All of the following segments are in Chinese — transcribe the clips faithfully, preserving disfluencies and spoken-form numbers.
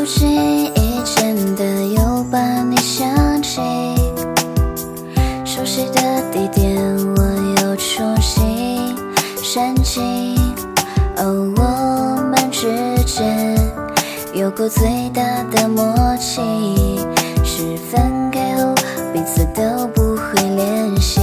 不经意间的又把你想起，熟悉的地点我又重新闪进。哦，我们之间有过最大的默契，是分开后彼此都不会联系。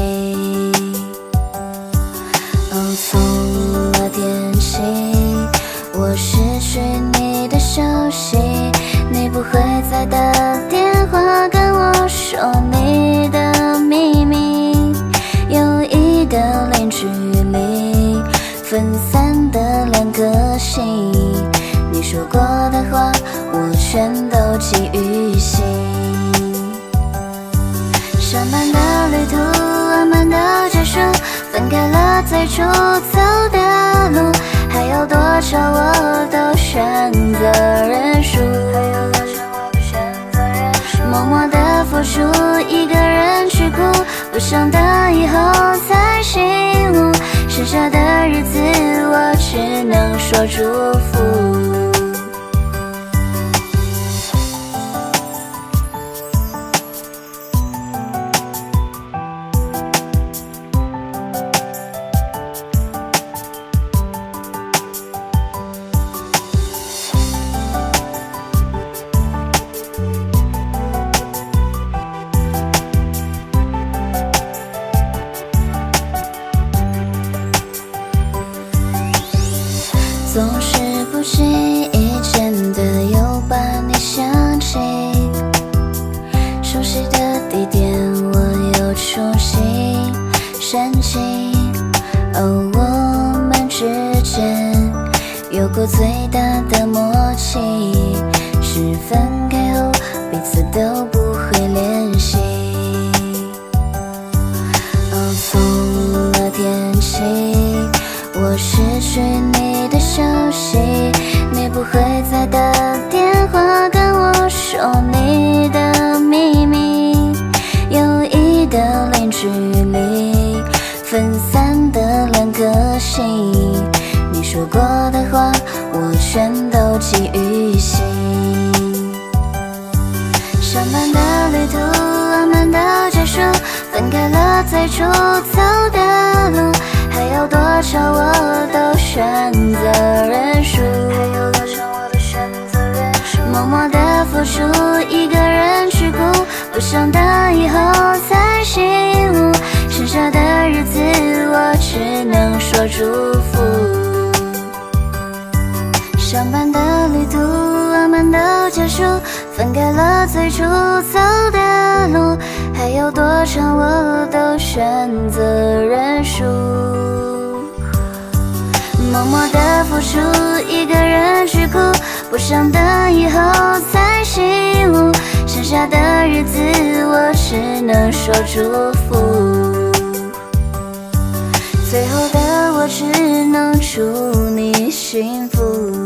哦，从那天起，我失去你的消息，你不会再打电话跟我说你的秘密，友谊的零距离，分散的两颗心，你说过的话我全都记于心。上班的旅途慢慢的结束，分开了最初走的路，还有多少我都选择认输，默默的付出，一个人去哭，不想等以后才醒悟，剩下的日子我只能说祝福。总是不经意间的又把你想起，熟悉的地点我又重新闪进。哦，我们之间有过最大的默契，是分开后彼此都不会联系。哦，从那天起，我失去你的消息，你不会再打电话跟我说你的秘密，友谊的零距离，分散的两颗心，你说过的话我全都记于心。上班的旅途慢慢的结束，分开了最初走的路，还有多少我都选择认输，默默的付出，一个人去哭，不想等以后才醒悟，剩下的日子我只能说祝福。上班的旅途慢慢的结束，分开了最初走的路，还有多长我都选择认输，默默的付出，一个人去哭，不想等以后才醒悟，剩下的日子我只能说祝福，最后的我只能祝你幸福。